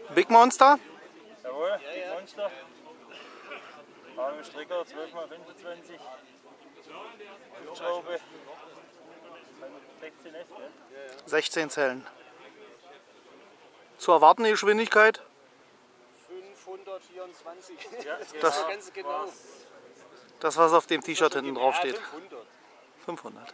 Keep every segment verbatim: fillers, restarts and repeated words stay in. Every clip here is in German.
Big Monster? Jawohl, Big Monster. Arme Stricker, zwölf mal fünfundzwanzig. Schraube. sechzehn S, gell? sechzehn Zellen. Zu erwartende Geschwindigkeit? fünfhundertvierundzwanzig. Ja, Das, Ganz genau. das was auf dem T-Shirt hinten drauf steht. fünfhundert. fünfhundert.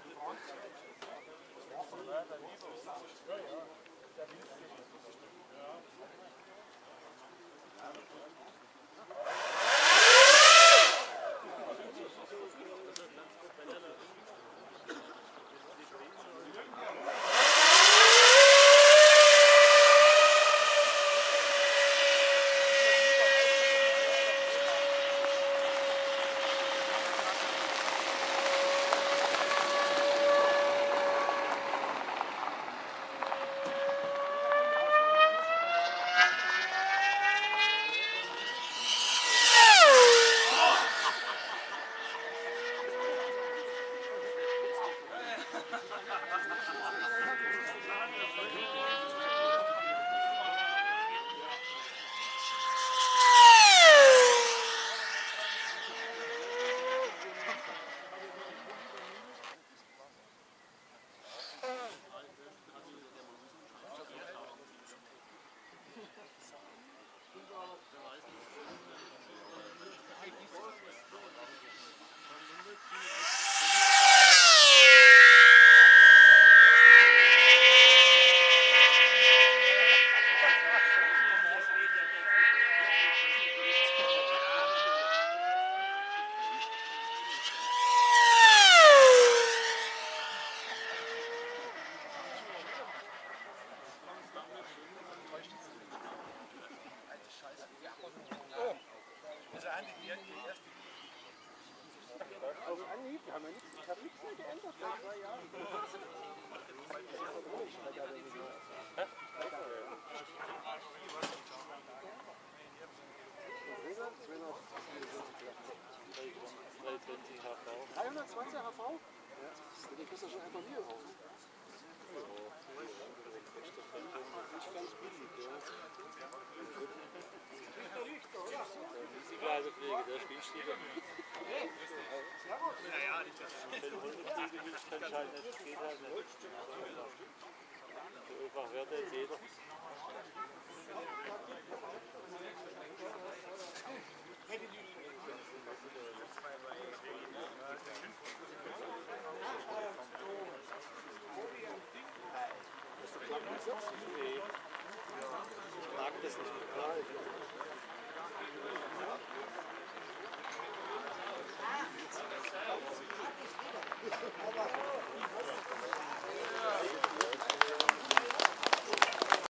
Auf Anhieb, wir haben ja nichts, ich habe nichts mehr geändert seit zwei Jahren. dreihundertzwanzig H V? Ja, den kriegst du schon einfach Mehl raus. Nicht ganz billig, ja. Die Glasepflege, der Spielstiefel. Naja, nicht das. Wenn Hundepflege nicht kann, halt nicht, das geht halt nicht. So einfach wird jetzt jeder. Das ist